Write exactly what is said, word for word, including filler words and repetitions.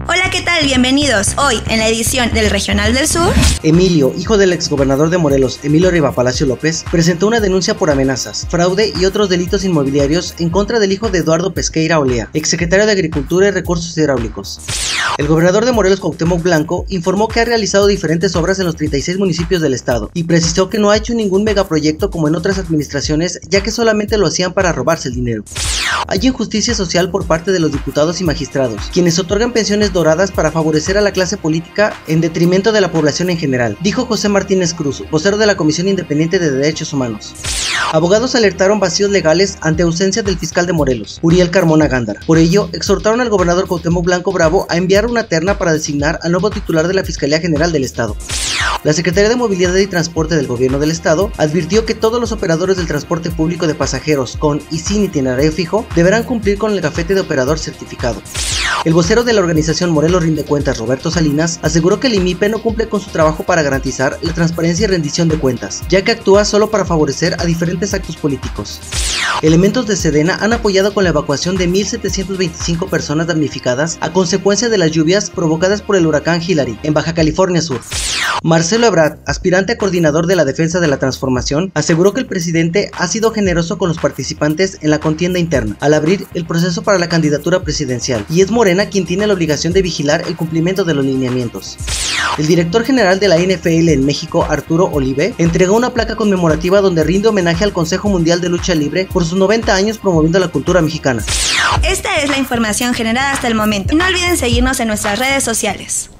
Hola, ¿qué tal? Bienvenidos. Hoy, en la edición del Regional del Sur, Emilio, hijo del exgobernador de Morelos, Emilio Riva Palacio López, presentó una denuncia por amenazas, fraude y otros delitos inmobiliarios en contra del hijo de Eduardo Pesqueira Olea, exsecretario de Agricultura y Recursos Hidráulicos. El gobernador de Morelos, Cuauhtémoc Blanco, informó que ha realizado diferentes obras en los treinta y seis municipios del estado y precisó que no ha hecho ningún megaproyecto como en otras administraciones, ya que solamente lo hacían para robarse el dinero. Hay injusticia social por parte de los diputados y magistrados, quienes otorgan pensiones doradas para favorecer a la clase política en detrimento de la población en general, dijo José Martínez Cruz, vocero de la Comisión Independiente de Derechos Humanos. Abogados alertaron vacíos legales ante ausencia del fiscal de Morelos, Uriel Carmona Gándara. Por ello, exhortaron al gobernador Cuauhtémoc Blanco Bravo a enviar una terna para designar al nuevo titular de la Fiscalía General del Estado. La Secretaría de Movilidad y Transporte del Gobierno del Estado advirtió que todos los operadores del transporte público de pasajeros con y sin itinerario fijo deberán cumplir con el gafete de operador certificado. El vocero de la organización Morelos Rinde Cuentas, Roberto Salinas, aseguró que el I M I P E no cumple con su trabajo para garantizar la transparencia y rendición de cuentas, ya que actúa solo para favorecer a diferentes actos políticos. Elementos de Sedena han apoyado con la evacuación de mil setecientas veinticinco personas damnificadas a consecuencia de las lluvias provocadas por el huracán Hilary en Baja California Sur. Marcelo Ebrard, aspirante a coordinador de la Defensa de la Transformación, aseguró que el presidente ha sido generoso con los participantes en la contienda interna al abrir el proceso para la candidatura presidencial, y es Morena quien tiene la obligación de vigilar el cumplimiento de los lineamientos. El director general de la N F L en México, Arturo Olive, entregó una placa conmemorativa donde rinde homenaje al Consejo Mundial de Lucha Libre por sus noventa años promoviendo la cultura mexicana. Esta es la información generada hasta el momento. No olviden seguirnos en nuestras redes sociales.